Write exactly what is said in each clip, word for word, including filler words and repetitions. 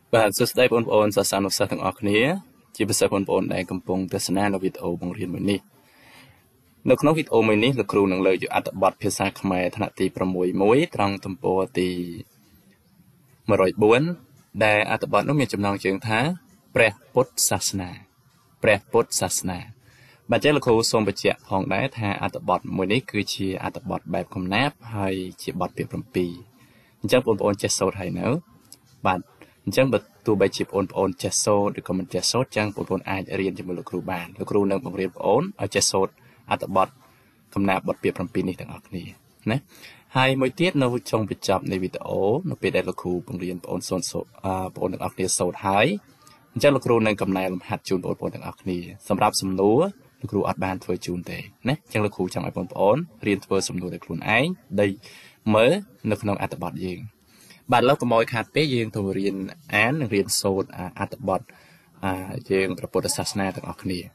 បាទសួស្តីបងប្អូនសិស្សានុសិស្សទាំងអស់គ្នាជាពិសេសបងប្អូនដែលកំពុងទស្សនានៅវីដេអូបង្រៀនមួយនេះនៅក្នុងវីដេអូមួយនេះលោកគ្រូនឹងលើកយកអត្ថបទភាសាខ្មែរថ្នាក់ទីប្រាំមួយមួយត្រង់ទំព័រទីមួយរយបួនដែលអត្ថបទនោះមានចំណងជើងថាព្រះពុទ្ធសាសនាព្រះពុទ្ធសាសនាបាទចឹងលោកគ្រូសូមបញ្ជាក់ផងដែរថាអត្ថបទមួយនេះគឺជាអត្ថបទបែបកំណាព្យហើយជាបទពាក្យប្រាំពីរអញ្ចឹងបងប្អូនចេះសូត្រហើយនៅបាទអញ្ចឹងបើទោះបីជាបងប្អូនចេះសូត្រឬក៏មិនចេះសូត្រចឹងបងប្អូនអាចរៀនជាមួយលោកគ្រូបានលោកគ្រូនឹងបង្រៀនបងប្អូនឲ្យចេះសូត្រអត្ថបទកំណាព្យបទពាក្យប្រាំពីរនេះទាំងអស់គ្នាណាហើយមួយទៀតនៅចុងបញ្ចប់នៃវីដេអូនៅពេលដែលលោកគ្រូបង្រៀនបងប្អូនសូត្រសូត្របងប្អូនទាំងអស់គ្នាសូត្រហើយអញ្ចឹងលោកគ្រូនឹងកំណែលំហាត់ជូនបងប្អូនទាំងអស់គ្នាសម្រាប់សំណួរលោកគ្រូអត់បានធ្វើជូនទេណាអញ្ចឹងលោកគ្រូចង់ឲ្យបងប្អូនរៀនធ្វើសំណួរដោយខ្លួនឯងដោយមើលនៅក្នុងអត្ថបទយើងបាទឥឡូវកុំឲ្យខាតពេកយើងទៅរៀនអាននិងរៀនសូត្រអត្ថបទយើងព្រះពុទ្ធសាសនាទាំងអស់គ្នា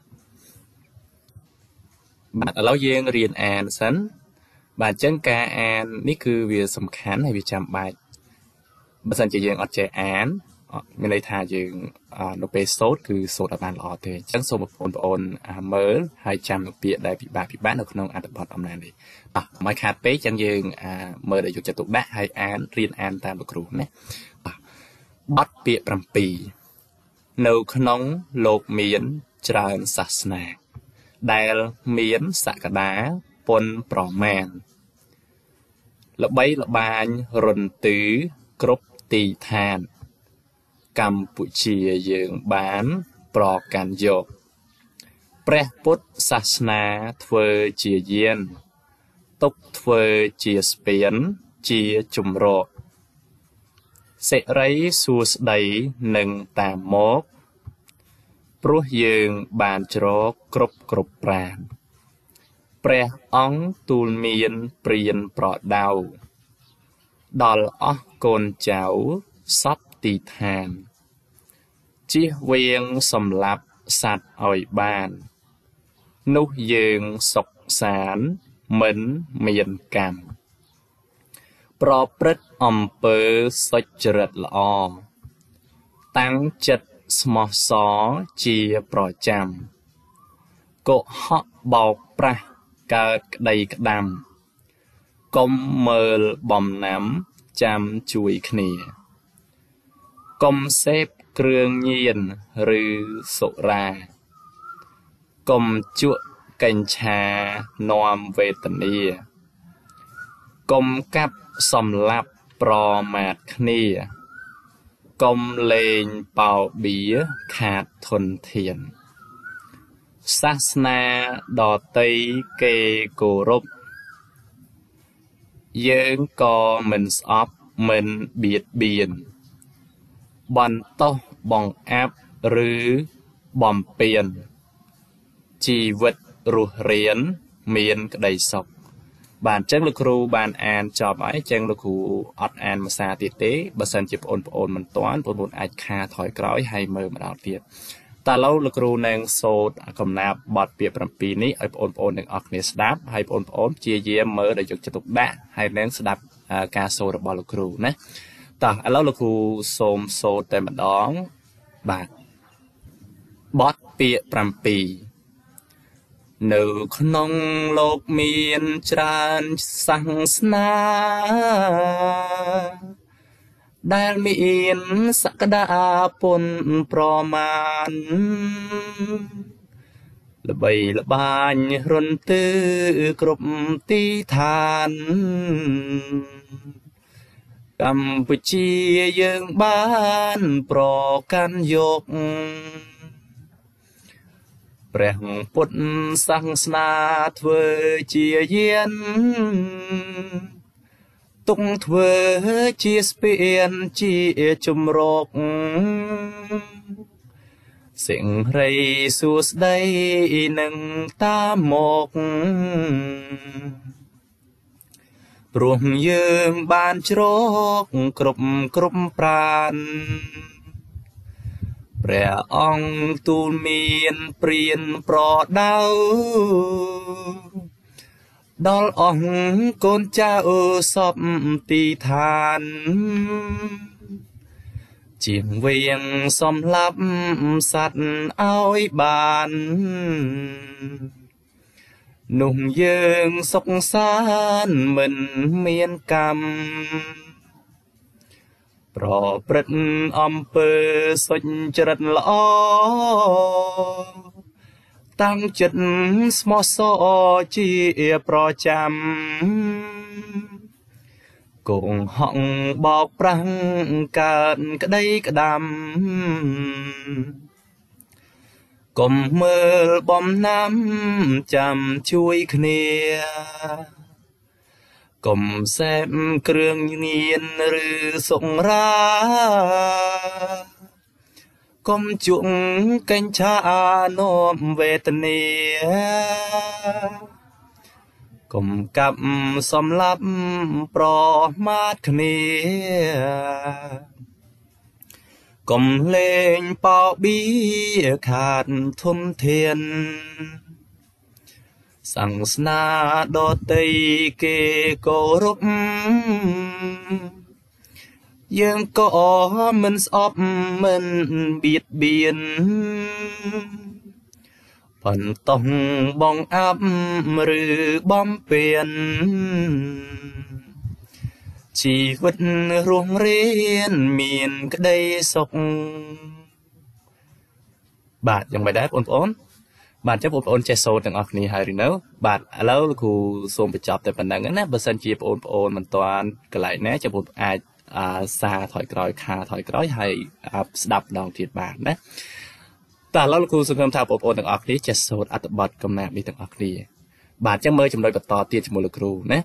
បាទឥឡូវយើងរៀនអានសិនបាទអញ្ចឹងការអាននេះគឺវាសំខាន់ហើយវាចាំបាច់បើមិនជាយើងអត់ចេះអានមានន័យថាយើងនៅពេលសូត្រគឺសូត្រអត់បានល្អទេអញ្ចឹងសូមបងប្អូនមើលហើយចាំពាក្យដែលពិបាកពិបាកនៅក្នុងអត្ថបទអំណាចនេះបាទមិនខាតពេកអញ្ចឹងយើងមើលដោយយកចិត្តទុកដាក់ហើយអានរៀនអានតាមលោកគ្រូណាបទពាក្យប្រាំពីរនៅក្នុងលោកមានច្រើនសាសនាដែលមានសក្តាពុនប្រមាណល្បីល្បាញរន្ទឺគ្រប់ទីឋានកម្ពុជាយើងបានប្រកាន់យកព្រះពុទ្ធសាសនាធ្វើជាយានទុកធ្វើជាស្ពានជាជំរកសិរីសួស្តីនឹងតាមមកព្រោះយើងបានច្រកគ្រប់គ្រប់ប្រាណព្រះអង្គទូលមានព្រានប្រដៅដល់អស់កូនចៅសពទីឋានជៀសវាងសម្លាប់សត្វឲ្យបាននោះយើងសុខសានមិនមានកម្មប្រព្រឹត្តអំពើសុចរិតល្អតាំងចិត្តស្មោះសរជាប្រចាំកុហកបោកប្រាស់កើតក្តីក្តាំកុំមើលបំណាំចាំជួយគ្នាកុំសេពគ្រឿងញៀនឬសុរាកុំជក់កញ្ឆានាំវេទនាកុំកាប់សម្លាប់ប្រមាថគ្នាកុំលេងបោបៀខាតធនធានសាសនាដតីគេគោរពយើងក៏មិនស្អប់មិនបៀតបៀនបន្តោសបង្អាប់ឬបំពេញជីវិតរស់រានមានក្តីសុខបាទអញ្ចឹងលោកគ្រូបានអានចប់ហើយអញ្ចឹងលោកគ្រូអត់អានភាសាទៀតទេបើសិនជាបងប្អូនមិនទាន់បងប្អូនអាចខាថយក្រោយហើយមើលម្ដងទៀតតើឥឡូវលោកគ្រូនឹងសូត្រកំណាព្យបទពាក្យប្រាំពីរនេះឲ្យបងប្អូនទាំងអស់គ្នាស្ដាប់ហើយបងប្អូនព្យាយាមមើលដោយយកចិត្តទុកដាក់ហើយនឹងស្ដាប់ការសូត្ររបស់លោកគ្រូណាតោះឥឡូវលោកគ្រូសូមសូត្រតែម្ដងបាទបទពាក្យប្រាំពីរនៅក្នុងលោកមានច្រើនសាសនាដែលមានសក្តាពុនប្រមាណល្បីល្បាញរន្ទឺគ្រប់ទីឋានកម្ពុជាយើងបានប្រកាន់យកព្រះពុទ្ធសាសនាធ្វើជាយានទុកធ្វើជាស្ពានជាជំរកសិង្ហរីសួស្តីនឹងតាមមកព្រោះយើងបានច្រកគ្រប់គ្រប់ប្រាណព្រះអង្គទូលមានព្រានប្រដៅដល់អស់កូនចៅសពទីឋានជាងវៀងសំឡាប់សัตว์ឲ្យបាននោះយើងសុខសាន្តមិនមានកម្មប្រព្រឹត្តអំពើសុចរិតល្អតាំងចិត្តស្មោះសរជាប្រចាំកងហក់បោកប្រាំងកើតក្តីក្តាំកុំមើលបំណាំចាំជួយគ្នាកុំសេពគ្រឿងញៀនឬសុរាកុំជក់កញ្ឆានាំវេទនាកុំកាប់សំឡាប់ប្រមាថគ្នាកុំលេងបោបៀខាតធំធានសង្ស្នាដតីគេគោរពយើងក៏មិនស្អប់មិនបៀតបៀនបន្តោះបងអាប់ឬបំពេញជីវិតរស់រានមានក្តីសុខបាទយ៉ាងម៉េចដែរបងប្អូនបាទចាំបងប្អូនចេះសូត្រទាំងអស់គ្នាហើយឬនៅបាទឥឡូវលោកគ្រូសូមបញ្ចប់តែប៉ុណ្្នឹងណាបើសិនជាបងប្អូនមិនទាន់កន្លែងណាចាំបងអាចអាសាថយក្រោយខាថយក្រោយហើយស្ដាប់ម្ដងទៀតបានណាតែឥឡូវលោកគ្រូសង្ឃឹមថាបងប្អូនទាំងអស់គ្នាចេះសូត្រអត្ថបទកំណាព្យនេះទាំងអស់គ្នាបាទអញ្ចឹងមើលចំណុចបន្តទៀតជាមួយលោកគ្រូណា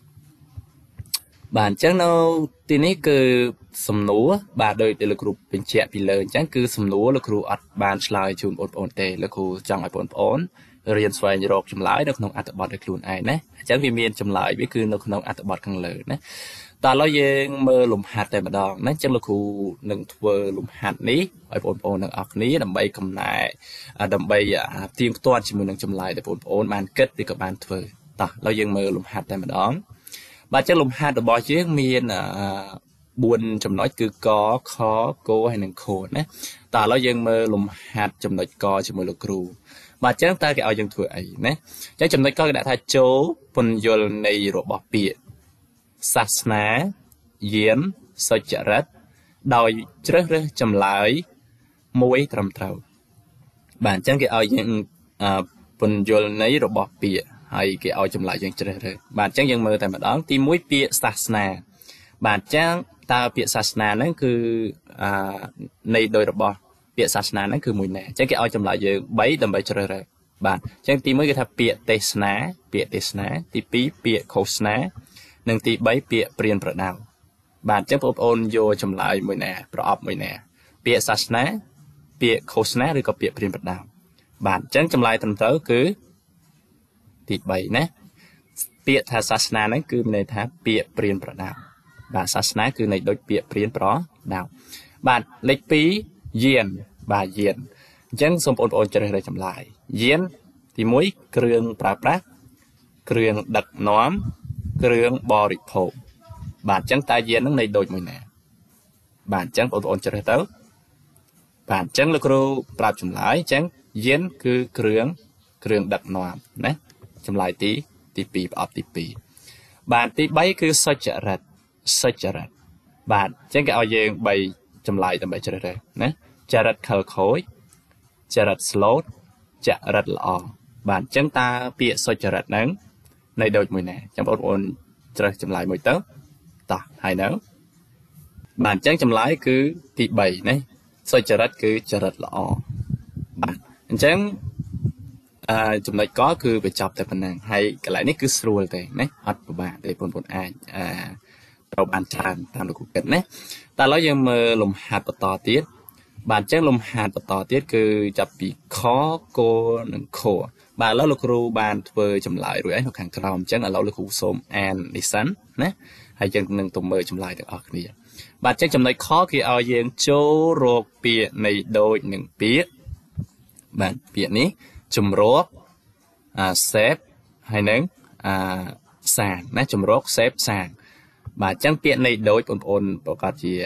បាទអញ្ចឹងនៅទីនេះគឺសំណួរបាទដោយដែលលោកគ្រូបញ្ជាក់ពីលើអញ្ចឹងគឺសំណួរលោកគ្រូអត់បានឆ្លើយជូនបងប្អូនទេលោកគ្រូចង់ឲ្យបងប្អូនរៀនស្វែងរកចម្លើយនៅក្នុងអត្ថបទដោយខ្លួនឯងណាអញ្ចឹងវាមានចម្លើយវាគឺនៅក្នុងអត្ថបទខាងលើណាតើឥឡូវយើងមើលលំហាត់តែម្ដងណាអញ្ចឹងលោកគ្រូនឹងធ្វើលំហាត់នេះឲ្យបងប្អូនទាំងអស់គ្នាដើម្បីកំណែដើម្បីទៀងទាត់ជាមួយនឹងចម្លើយដែលបងប្អូនបានគិតឬក៏បានធ្វើតោះឥឡូវយើងមើលលំហាត់តែម្ដងបាទចឹងលំហាត់របស់យើងមានបួនចំណុចគឺកខគហើយនិងខណាតើឥឡូវយើងមើលលំហាត់ចំណុចកជាមួយលោកគ្រូបាទចឹងតើគេឲ្យយើងធ្វើអីណាចឹងចំណុចកគេដាក់ថាចូលពន្យល់នៃរបស់ពាក្យសាសនាយានសុចរិតដោយជ្រើសរើសចម្លើយមួយត្រឹមត្រូវបាទអញ្ចឹងគេឲ្យយើងពន្យល់នៃរបស់ពាក្យហើយគេឲ្យចម្លើយយើងជ្រើសរើសបាទអញ្ចឹងយើងមើលតែម្ដងទីមួយពាក្យសាសនាបាទអញ្ចឹងតើពាក្យសាសនាហ្នឹងគឺអានៃដោយរបស់ពាក្យសាសនាហ្នឹងគឺមួយណាអញ្ចឹងគេឲ្យចម្លើយយើងបីដើម្បីជ្រើសរើសបាទអញ្ចឹងទីមួយគេថាពាក្យទេសនាពាក្យទេសនាទីពីរពាក្យឃោសនានិងទីបីពាក្យព្រានប្រដៅបាទអញ្ចឹងបងប្អូនយកចម្លើយមួយណាប្រអប់មួយណាពាក្យសាសនាពាក្យឃោសនាឬក៏ពាក្យព្រានប្រដៅបាទអញ្ចឹងចម្លើយត្រឹមត្រូវគឺទីបីណាពាក្យថាសាសនាហ្នឹងគឺមានន័យថាពាក្យព្រានប្រដៅបាទសាសនាគឺន័យដូចពាក្យព្រានប្រដៅបាទលេខពីរយានបាទយានអញ្ចឹងសូមបងប្អូនជ្រើសរើសចម្លើយយានទីមួយគ្រឿងប្រើប្រាស់គ្រឿងដឹកនាំគ្រឿងបរិភោគបាទអញ្ចឹងតើយានហ្នឹងន័យដូចមួយណាបាទអញ្ចឹងបងប្អូនជ្រើសទៅបាទអញ្ចឹងលោកគ្រូប្រាប់ចម្លើយអញ្ចឹងយានគឺគ្រឿងគ្រឿងដឹកនាំណាចម្លើយទីទីពីរប្រអប់ទីពីរបាទទីបីគឺសុចរិតសុចរិតបាទអញ្ចឹងគេឲ្យយើងបីចម្លើយដើម្បីជ្រើសរើសណាចរិតខលខូចចរិតស្លូតចរិតល្អបាទអញ្ចឹងតើពាក្យសុចរិតហ្នឹងន័យដូចមួយណាចាំបងប្អូនជ្រើសចម្លើយមួយទៅតោះហើយនៅបាទអញ្ចឹងចម្លើយគឺទីបីណាសុចរិតគឺចរិតល្អបាទអញ្ចឹងអឺចំណុចកគឺវាចប់តែប៉ុណ្ណឹងហើយកន្លែងនេះគឺស្រួលទេណាអត់ពិបាកទេបងប្អូនអាចអឺត្រូវបានច្រើនតាមលោកគ្រូគិតណាតែឥឡូវយើងមើលលំហាត់បន្តទៀតបាទអញ្ចឹងលំហាត់បន្តទៀតគឺចាប់ពីខគនិងខបាទឥឡូវលោកគ្រូបានធ្វើចម្លើយរួចហើយនៅខាងក្រោមអញ្ចឹងឥឡូវលោកគ្រូសូមអាននេះសិនណាហើយយើងនឹងទៅមើលចម្លើយទាំងអស់គ្នាបាទអញ្ចឹងចំណុចខគេឲ្យយើងចូលរកពាក្យនៃដូចនឹងពាក្យបាទពាក្យនេះចម្រោកអាសេពហើយនឹងអាសាងណាចម្រោកសេពសាងបាទអញ្ចឹងពាក្យនៃដូចបងប្អូនប្រកាសជា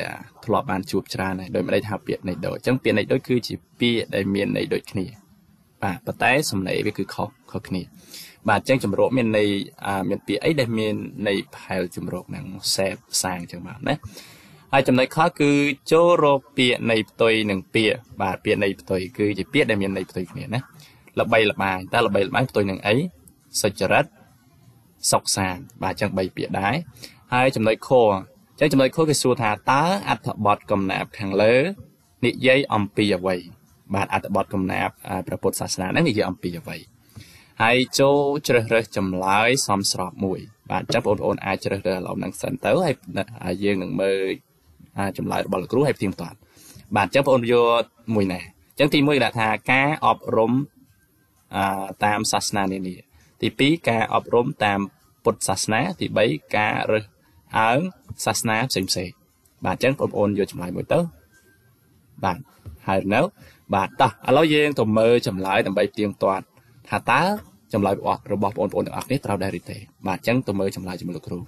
ធ្លាប់បានជួបច្រើនហើយដោយមិនได้ថាពាក្យនៃដូចអញ្ចឹងពាក្យនៃដូចគឺជាពាក្យដែលមានន័យដូចគ្នាបាទប៉ុន្តែសំឡេងវាគឺខុសខុសគ្នាបាទអញ្ចឹងចម្រោកមានន័យមានពាក្យអីដែលមានន័យផែលចម្រោកហ្នឹងសេពសាងអញ្ចឹងបាទណាហើយចំណុចខគឺចូលរកពាក្យនៃផ្ទុយនឹងពាក្យបាទពាក្យនៃផ្ទុយគឺជាពាក្យដែលមានន័យផ្ទុយគ្នាណាល្បីល្បាញតើល្បីល្បាញផ្ទុយនឹងអីសុចរិតសុខសាន្តបាទអញ្ចឹងបីពាក្យដែរហើយចំណុចខអញ្ចឹងចំណុចខគេសួរថាតើអត្ថបទកំណាព្យខាងលើនិយាយអំពីអ្វីបាទអត្ថបទកំណាព្យព្រះពុទ្ធសាសនាហ្នឹងនិយាយអំពីអ្វីហើយចូលជ្រើសរើសចម្លើយសមស្របមួយបាទអញ្ចឹងបងប្អូនអាចជ្រើសរើសឥឡូវហ្នឹងសិនទៅហើយយើងនឹងមើលចម្លើយរបស់លោកគ្រូហើយផ្ទៀងផ្ទាត់បាទអញ្ចឹងបងប្អូនយកមួយណាអញ្ចឹងទីមួយគេដាក់ថាការអប់រំតាមសាសនានានាទីពីរការអប់រំតាមពុទ្ធសាសនាទីបីការរើសអើងសាសនាផ្សេងផ្សេងបាទអញ្ចឹងបងប្អូនយកចម្លើយមួយទៅបាទហើយនៅបាទតោះឥឡូវយើងទៅមើលចម្លើយដើម្បីផ្ទៀងផ្ទាត់ថាតើចម្លើយរបស់របស់បងប្អូនទាំងអស់គ្នាត្រូវដែរឬទេបាទអញ្ចឹងទៅមើលចម្លើយជាមួយលោកគ្រូ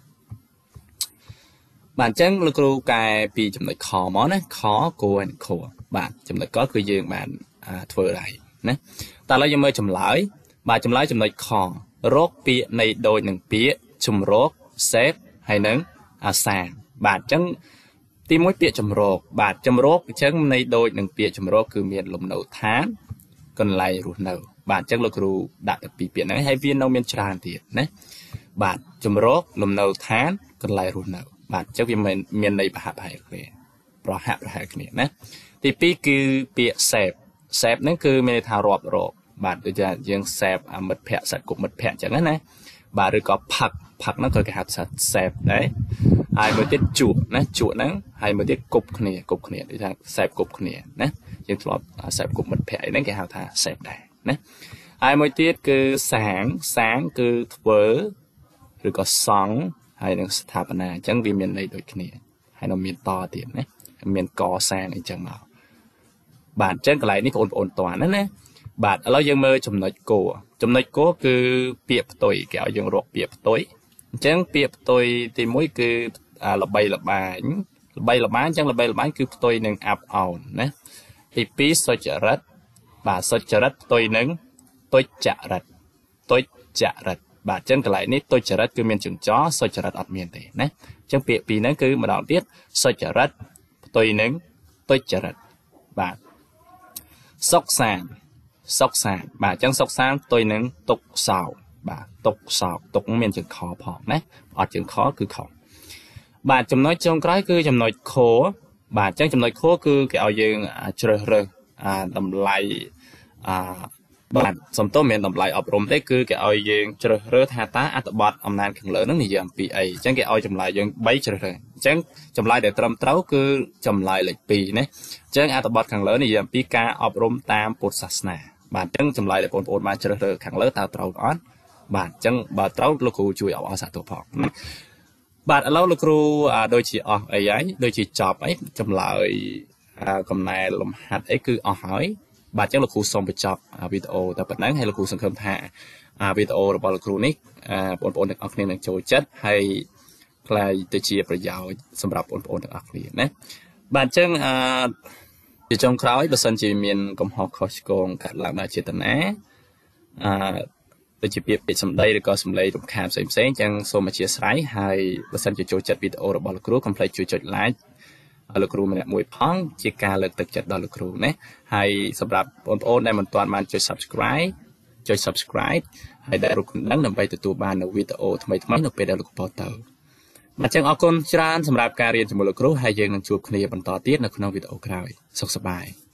បាទអញ្ចឹងលោកគ្រូកែពីចំណុចខមកណាខគួរខួរបាទចំណុចកគឺយើងបានធ្វើហើយណាតែឥឡូវយើងមើលចម្លើយបាទចម្លើយចំណុចខរកពាក្យនៃដូចនឹងពាក្យជំរកសេពហើយនឹងអាសាបាទអញ្ចឹងទីមួយពាក្យចម្រកបាទចម្រកអញ្ចឹងនៃដូចនឹងពាក្យចម្រកគឺមានលំនៅឋានកន្លែងរស់នៅបាទអញ្ចឹងលោកគ្រូដាក់តែពីរពាក្យហ្នឹងហើយវានៅមានច្រើនទៀតណាបាទចម្រកលំនៅឋានកន្លែងរស់នៅបាទអញ្ចឹងវាមានមានន័យប្រហាក់ប្រហែលគ្នាប្រហាក់ប្រហែលគ្នាណាទីពីរគឺពាក្យសេពសេពហ្នឹងគឺមានន័យថារាប់រកបាទដូចជាយើងសេពមិត្តភ័ក្តិសាច់គប់មិត្តភ័ក្តិអញ្ចឹងណាបាទឬក៏ផឹកផឹកហ្នឹងក៏គេហៅថាសេពដែរហើយមួយទៀតជក់ណាជក់ហ្នឹងហើយមួយទៀតគប់គ្នាគប់គ្នាដូចថាសេពគប់គ្នាណាយើងធ្លាប់សេពគប់មិត្តភ័ក្តិអីហ្នឹងគេហៅថាសេពដែរណាហើយមួយទៀតគឺសាងសាងគឺធ្វើឬក៏សង់ហើយនឹងស្ថាបនាអញ្ចឹងវាមានន័យដូចគ្នាហើយនៅមានតទៀតណាមានកសាងអីចឹងមកបាទអញ្ចឹងកន្លែងនេះបងប្អូនតណាណាបាទឥឡូវយើងមើលចំណុចគោចំណុចគោគឺពាក្យផ្ទុយគេឲ្យយើងរកពាក្យផ្ទុយអញ្ចឹងពាក្យផ្ទុយទីមួយគឺល្បីល្បាញល្បីល្បាញអញ្ចឹងល្បីល្បាញគឺផ្ទុយនឹងអាប់អោនណាទីពីរសុចរិតបាទសុចរិតផ្ទុយនឹងទុច្ចរិតទុច្ចរិតបាទអញ្ចឹងកន្លែងនេះទុច្ចរិតគឺមានជញ្ចសុចរិតអត់មានទេណាអញ្ចឹងពាក្យពីរហ្នឹងគឺម្ដងទៀតសុចរិតផ្ទុយនឹងទុច្ចរិតបាទសុខសាន្តសុខសាន្តបាទអញ្ចឹងសុខសាន្តផ្ទុយនឹងទុក្ខសោកបាទទុក្ខសោកទុក្ខមានជើងខផងណាអត់ជើងខគឺខុសបាទចំណុចចុងក្រោយគឺចំណុចខបាទអញ្ចឹងចំណុចខគឺគេឲ្យយើងជ្រើសរើសតម្លៃអាបាទសំទោសមានតម្លៃអប់រំទេគឺគេឲ្យយើងជ្រើសរើសថាតើអត្ថបទអំណាចខាងលើនឹងនិយាយអំពីអីអញ្ចឹងគេឲ្យចម្លើយយើងបីជ្រើសរើសអញ្ចឹងចម្លើយដែលត្រឹមត្រូវគឺចម្លើយលេខពីរណាអញ្ចឹងអត្ថបទខាងលើនិយាយអំពីការអប់រំតាមពុទ្ធសាសនាបាទអញ្ចឹងចម្លើយដែលបងប្អូនបានជ្រើសរើសខាងលើតើត្រូវអត់បាទអញ្ចឹងបើត្រូវលោកគ្រូជួយអបអរសាទរផងណាបាទឥឡូវលោកគ្រូដូចជាអស់អីហើយដូចជាចប់អីចម្លើយកំណែលំហាត់អីគឺអស់ហើយបាទអញ្ចឹងលោកគ្រូសូមបញ្ចប់វីដេអូតែប៉ុណ្ណឹងហើយលោកគ្រូសង្ឃឹមថាវីដេអូរបស់លោកគ្រូនេះបងប្អូនទាំងអស់គ្នានឹងចូលចិត្តហើយខ្លាយទៅជាប្រយោជន៍សម្រាប់បងប្អូនទាំងអស់គ្នាណាបាទអញ្ចឹងអឺជាចុងក្រោយបើសិនជាមានកំហុសខុសឆ្គងកើតឡើងដោយចេតនាអឺដូចជាពាក្យពេចន៍សម្ដីឬក៏សម្លេងរំខានផ្សេងផ្សេងអញ្ចឹងសូមអធិស្ឋានហើយបើសិនជាចូលចិត្តវីដេអូរបស់លោកគ្រូកុំភ្លេចជួយចុច likeលោកគ្រូម្នាក់មួយផងជាការលើកទឹកចិត្តដល់លោកគ្រូណាហើយសម្រាប់បងប្អូនដែលមិនទាន់បានចុច subscribe ចុច subscribe ហើយដែលរូបកណ្ដឹងដើម្បីទទួលបាននូវវីដេអូថ្មីៗនៅពេលដែលលោកបន្តទៅបាទអញ្ចឹងអរគុណច្រើនសម្រាប់ការរៀនជាមួយលោកគ្រូហើយយើងនឹងជួបគ្នាបន្តទៀតនៅក្នុងវីដេអូក្រោយសុខសប្បាយ